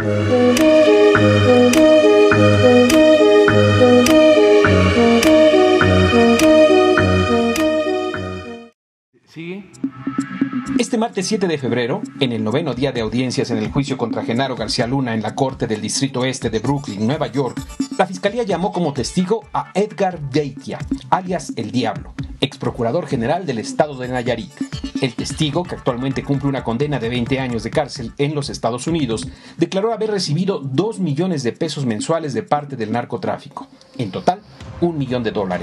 ¿Sigue? Este martes 7 de febrero, en el 9º día de audiencias en el juicio contra Genaro García Luna en la Corte del Distrito Este de Brooklyn, Nueva York, la Fiscalía llamó como testigo a Edgar Beitia, alias El Diablo, ex procurador general del estado de Nayarit. El testigo, que actualmente cumple una condena de 20 años de cárcel en los Estados Unidos, declaró haber recibido 2 millones de pesos mensuales de parte del narcotráfico. En total, $1 millón.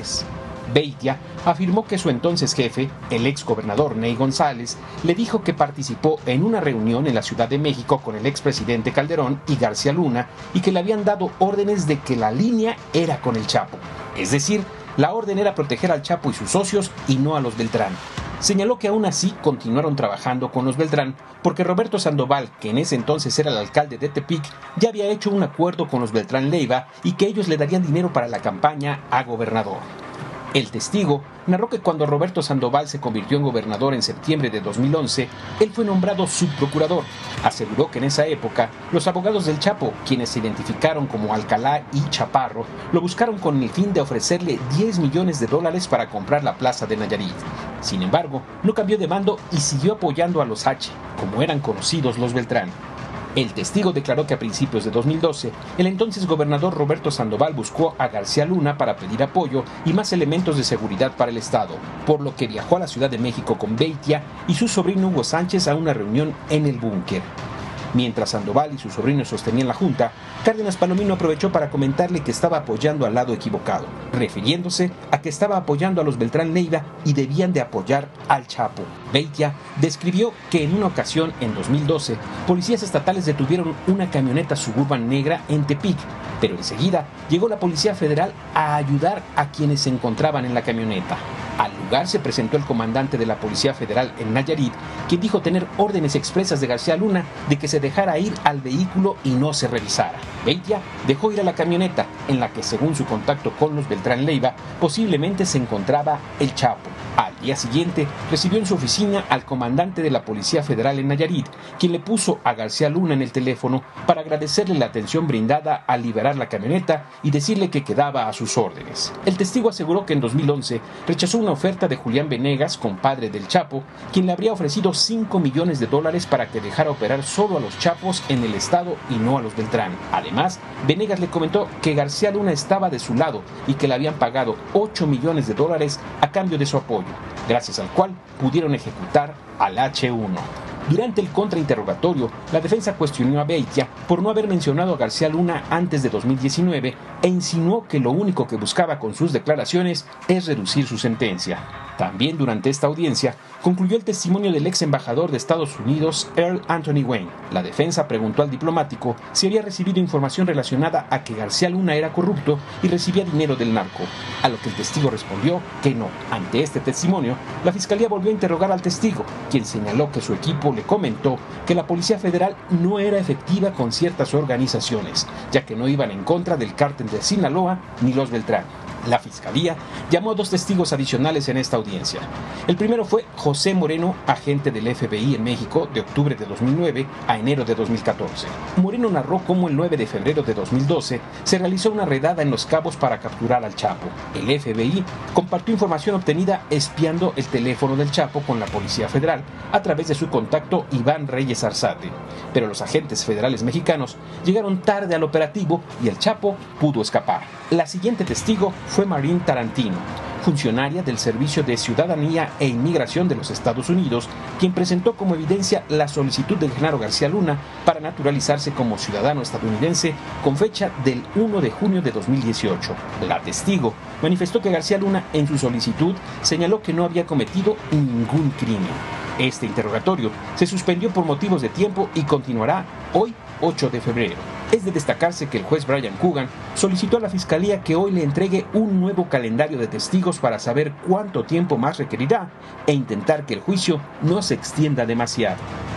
Beitia afirmó que su entonces jefe, el ex gobernador Ney González, le dijo que participó en una reunión en la Ciudad de México con el expresidente Calderón y García Luna y que le habían dado órdenes de que la línea era con el Chapo. Es decir, la orden era proteger al Chapo y sus socios y no a los Beltrán. Señaló que aún así continuaron trabajando con los Beltrán porque Roberto Sandoval, que en ese entonces era el alcalde de Tepic, ya había hecho un acuerdo con los Beltrán Leiva y que ellos le darían dinero para la campaña a gobernador. El testigo narró que cuando Roberto Sandoval se convirtió en gobernador en septiembre de 2011, él fue nombrado subprocurador. Aseguró que en esa época, los abogados del Chapo, quienes se identificaron como Alcalá y Chaparro, lo buscaron con el fin de ofrecerle $10 millones para comprar la plaza de Nayarit. Sin embargo, no cambió de bando y siguió apoyando a los H, como eran conocidos los Beltrán. El testigo declaró que a principios de 2012, el entonces gobernador Roberto Sandoval buscó a García Luna para pedir apoyo y más elementos de seguridad para el Estado, por lo que viajó a la Ciudad de México con Beitia y su sobrino Hugo Sánchez a una reunión en el búnker. Mientras Sandoval y su sobrino sostenían la junta, Cárdenas Palomino aprovechó para comentarle que estaba apoyando al lado equivocado, refiriéndose a que estaba apoyando a los Beltrán Leiva y debían de apoyar al Chapo. Beitia describió que en una ocasión, en 2012, policías estatales detuvieron una camioneta Suburban negra en Tepic, pero enseguida llegó la Policía Federal a ayudar a quienes se encontraban en la camioneta. Al lugar se presentó el comandante de la Policía Federal en Nayarit, quien dijo tener órdenes expresas de García Luna de que se dejara ir al vehículo y no se revisara. Beitia dejó ir a la camioneta, en la que, según su contacto con los Beltrán Leiva, posiblemente se encontraba el Chapo. Al día siguiente, recibió en su oficina al comandante de la Policía Federal en Nayarit, quien le puso a García Luna en el teléfono para agradecerle la atención brindada al liberar la camioneta y decirle que quedaba a sus órdenes. El testigo aseguró que en 2011 rechazó una oferta de Julián Venegas, compadre del Chapo, quien le habría ofrecido $5 millones para que dejara operar solo a los Chapos en el estado y no a los Beltrán. Además, Venegas le comentó que García Luna estaba de su lado y que le habían pagado $8 millones a cambio de su apoyo, gracias al cual pudieron ejecutar al H1. Durante el contrainterrogatorio, la defensa cuestionó a Beitia por no haber mencionado a García Luna antes de 2019 e insinuó que lo único que buscaba con sus declaraciones es reducir su sentencia. También durante esta audiencia, concluyó el testimonio del ex embajador de Estados Unidos, Earl Anthony Wayne. La defensa preguntó al diplomático si había recibido información relacionada a que García Luna era corrupto y recibía dinero del narco, a lo que el testigo respondió que no. Ante este testimonio, la fiscalía volvió a interrogar al testigo, quien señaló que su equipo le comentó que la Policía Federal no era efectiva con ciertas organizaciones, ya que no iban en contra del cártel de Sinaloa ni los Beltrán. La Fiscalía llamó a 2 testigos adicionales en esta audiencia. El primero fue José Moreno, agente del FBI en México de octubre de 2009 a enero de 2014. Moreno narró cómo el 9 de febrero de 2012 se realizó una redada en Los Cabos para capturar al Chapo. El FBI compartió información obtenida espiando el teléfono del Chapo con la Policía Federal a través de su contacto Iván Reyes Arzate. Pero los agentes federales mexicanos llegaron tarde al operativo y el Chapo pudo escapar. La siguiente testigo fue Marín Tarantino, funcionaria del Servicio de Ciudadanía e Inmigración de los Estados Unidos, quien presentó como evidencia la solicitud de Genaro García Luna para naturalizarse como ciudadano estadounidense con fecha del 1 de junio de 2018. La testigo manifestó que García Luna en su solicitud señaló que no había cometido ningún crimen. Este interrogatorio se suspendió por motivos de tiempo y continuará hoy, 8 de febrero. Es de destacarse que el juez Brian Coogan solicitó a la Fiscalía que hoy le entregue un nuevo calendario de testigos para saber cuánto tiempo más requerirá e intentar que el juicio no se extienda demasiado.